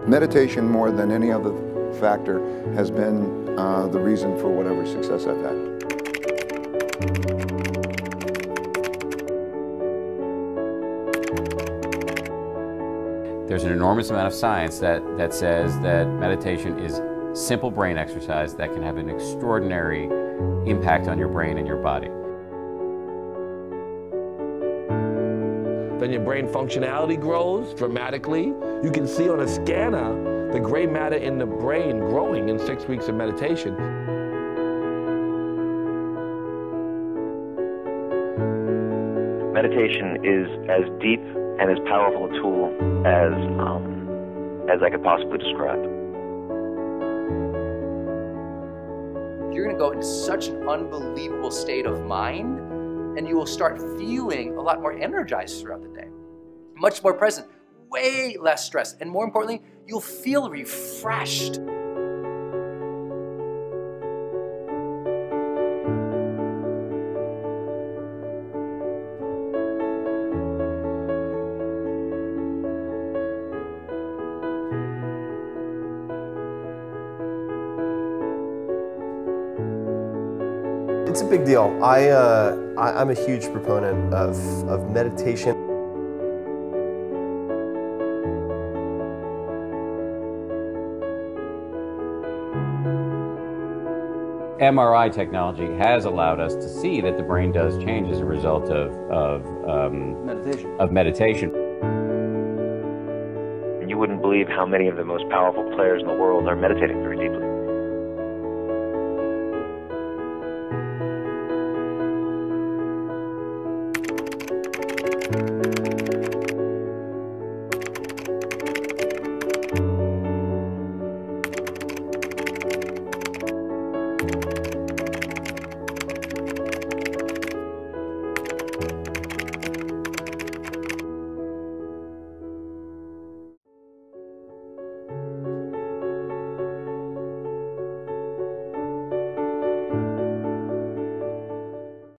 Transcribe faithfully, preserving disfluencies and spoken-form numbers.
Meditation, more than any other factor, has been uh, the reason for whatever success I've had. There's an enormous amount of science that, that says that meditation is simple brain exercise that can have an extraordinary impact on your brain and your body. Then your brain functionality grows dramatically. You can see on a scanner the gray matter in the brain growing in six weeks of meditation. Meditation is as deep and as powerful a tool as, um, as I could possibly describe. You're going to go into such an unbelievable state of mind, and you will start feeling a lot more energized throughout the day. Much more present, way less stress, and more importantly, you'll feel refreshed. It's a big deal. I, uh, I, I'm a huge proponent of, of meditation. M R I technology has allowed us to see that the brain does change as a result of, of, um, Meditation. of meditation. You wouldn't believe how many of the most powerful players in the world are meditating very deeply.